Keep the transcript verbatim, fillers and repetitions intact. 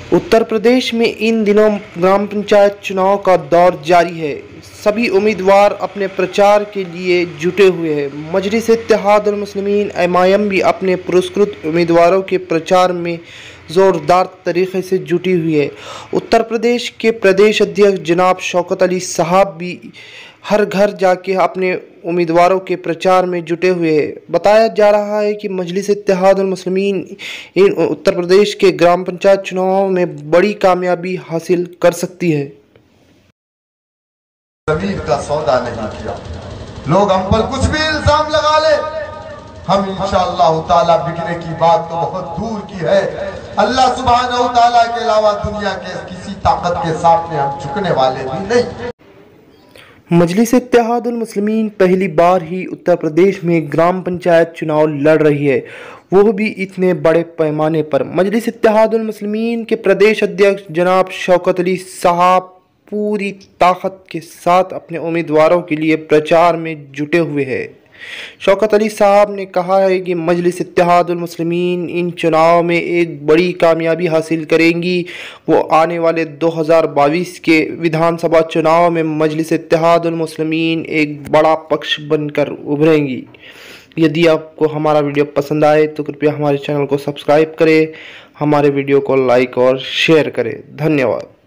उत्तर प्रदेश में इन दिनों ग्राम पंचायत चुनाव का दौर जारी है। सभी उम्मीदवार अपने प्रचार के लिए जुटे हुए हैं। Majlis Ittehadul Muslimeen M I M भी अपने पुरस्कृत उम्मीदवारों के प्रचार में ज़ोरदार तरीके से जुटी हुई है। उत्तर प्रदेश के प्रदेश अध्यक्ष जनाब शौकत अली साहब भी हर घर जाके अपने उम्मीदवारों के प्रचार में जुटे हुए हैं। बताया जा रहा है कि मजलिस इत्तेहादुल मुस्लिमीन इन उत्तर प्रदेश के ग्राम पंचायत चुनावों में बड़ी कामयाबी हासिल कर सकती है। जमीन का सौदा नहीं किया, लोग हम पर कुछ भी इल्जाम लगा ले, हम इंशाअल्लाह ताला बिकने की बात तो बहुत दूर की है। अल्लाह सुब्हानहू ताला के अलावा दुनिया के किसी ताकत के सामने हम झुकने वाले भी नहीं। मजलिस इत्तेहादुल मुस्लिमीन पहली बार ही उत्तर प्रदेश में ग्राम पंचायत चुनाव लड़ रही है, वो भी इतने बड़े पैमाने पर। मजलिस इत्तेहादुल मुस्लिमीन के प्रदेश अध्यक्ष जनाब शौकत अली साहब पूरी ताकत के साथ अपने उम्मीदवारों के लिए प्रचार में जुटे हुए हैं। शौकत अली साहब ने कहा है कि मजलिस इत्तेहादुल मुस्लिमीन इन चुनाव में एक बड़ी कामयाबी हासिल करेंगी। वो आने वाले दो हज़ार बाईस के विधानसभा चुनाव में मजलिस इत्तेहादुल मुस्लिमीन एक बड़ा पक्ष बनकर उभरेंगी। यदि आपको हमारा वीडियो पसंद आए तो कृपया हमारे चैनल को सब्सक्राइब करें, हमारे वीडियो को लाइक और शेयर करें। धन्यवाद।